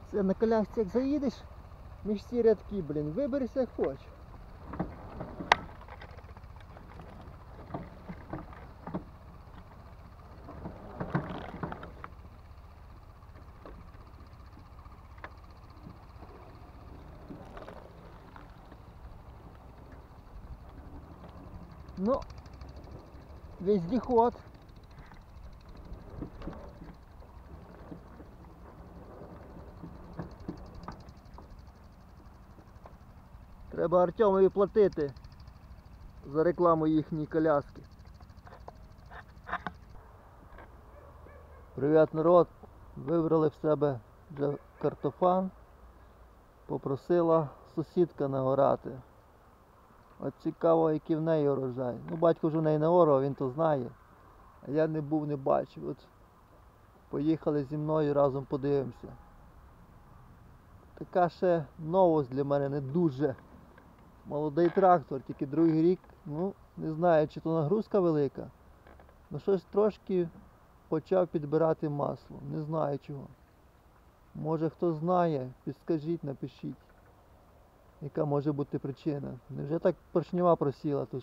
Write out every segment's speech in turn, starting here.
Це на колясці як заїдеш, між ці рядки, блін, виберися як хочеш. Ну, вездеход. Треба Артемові платити за рекламу їхньої коляски. Привіт, народ! Вибрали в себе вже картофан. Попросила сусідка нагорати. От цікаво, який в неї урожай. Ну, батько вже в неї нагорав, він то знає. А я не був, не бачив. От поїхали зі мною, разом подивимося. Така ще новость для мене, не дуже. Молодий трактор, тільки другий рік. Ну, не знаю, чи то нагрузка велика. Ну, щось трошки почав підбирати масло. Не знаю чого. Може хто знає, підскажіть, напишіть. Яка може бути причина? Невже так поршнева просіла? Тож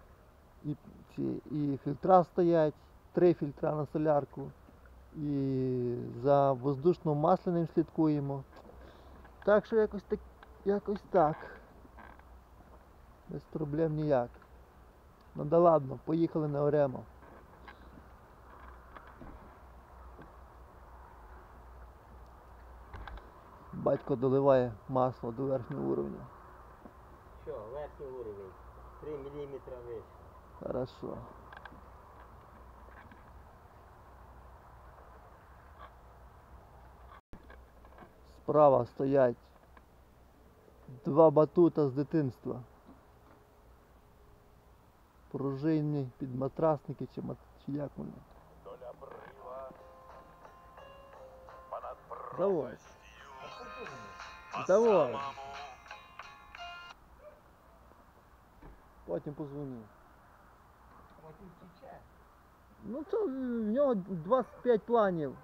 і фільтра стоять, 3 фільтра на солярку. І за воздушно-масляним слідкуємо. Так що якось так. Без проблем ніяк. Ну да ладно, поїхали на Оремо. Батько доливає масло до верхнього рівня. Що, верхній уровень? 3 мм вище. Хорошо. Справа стоять 2 батута з дитинства. Пружинні підматрасники чи як вони? Давай. Давай. Потім позвоню. Потім тече. Ну це в нього 25 планів.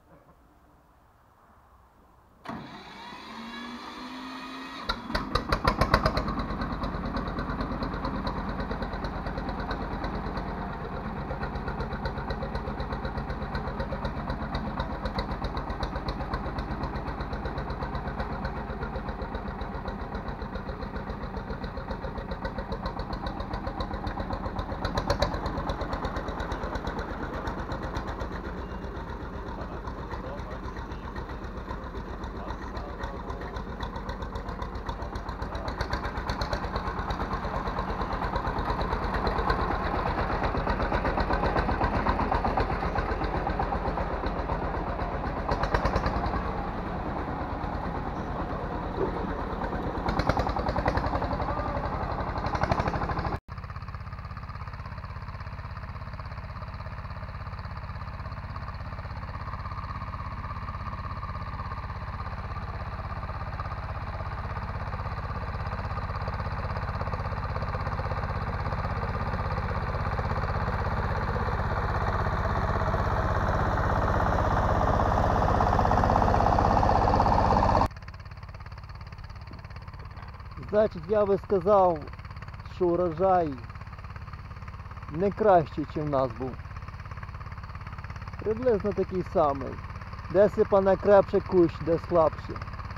Значить, я би сказав, що урожай не кращий, ніж в нас був. Приблизно такий самий. Де сипане крепше кущ, де слабше.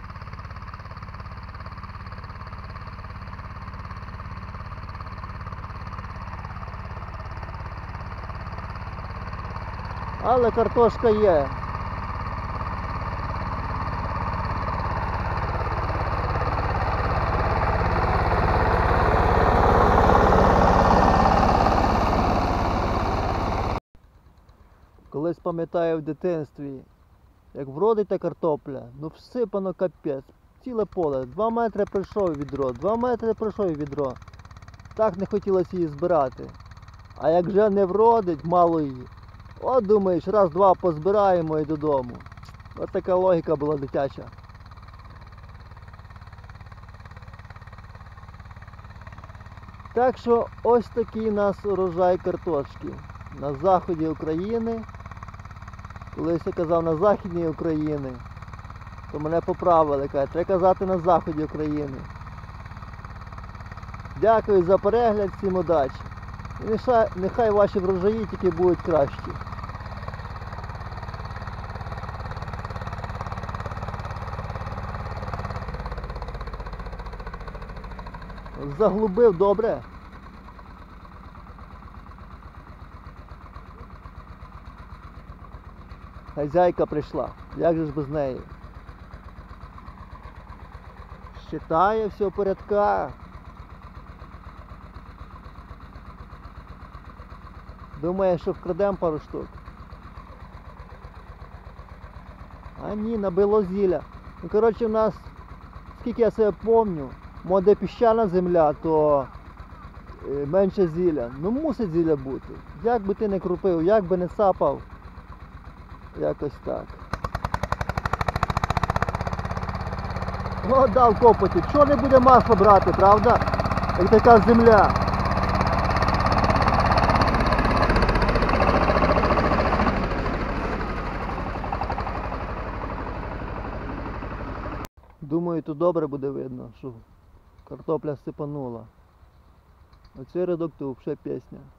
Але картошка є. Колись пам'ятаю в дитинстві, як вродить картопля, ну всипано капець, ціле поле, 2 метри пройшов відро, 2 метри пройшов відро. Так не хотілося її збирати. А як вже не вродить, мало її, от думаєш, раз-два позбираємо і додому. Ось така логіка була дитяча. Так що ось такий у нас урожай картошки на заході України. Колись я казав на Західній Україні. То мене поправили, кажуть, треба казати на заході України. Дякую за перегляд, всім удачі. І нехай ваші врожаї тільки будуть кращі. Заглубив добре. Хазяйка прийшла. Як же ж без неї? Считає, все в порядках. Думає, що вкрадемо пару штук. А ні, набило зілля. Ну, коротше, в нас, скільки я себе пам'ятаю, де піщана земля, то менше зілля. Ну мусить зілля бути. Як би ти не крупив, як би не сапав. Якось так. О, дав копоті. Чого не буде масло брати, правда? Як така земля. Думаю, тут добре буде видно, що картопля сипанула. Оцей рядок то взагалі пісня.